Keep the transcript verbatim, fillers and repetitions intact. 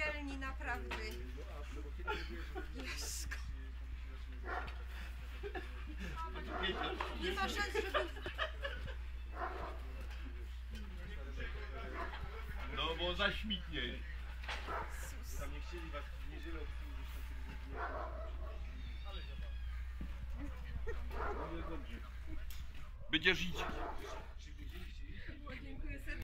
dzielni, naprawdę. Jesko. Nie ma szans, żeby... No bo zaśmitnie. Tam nie chcieli was w niedzielę obsłużyć na Będziesz iść.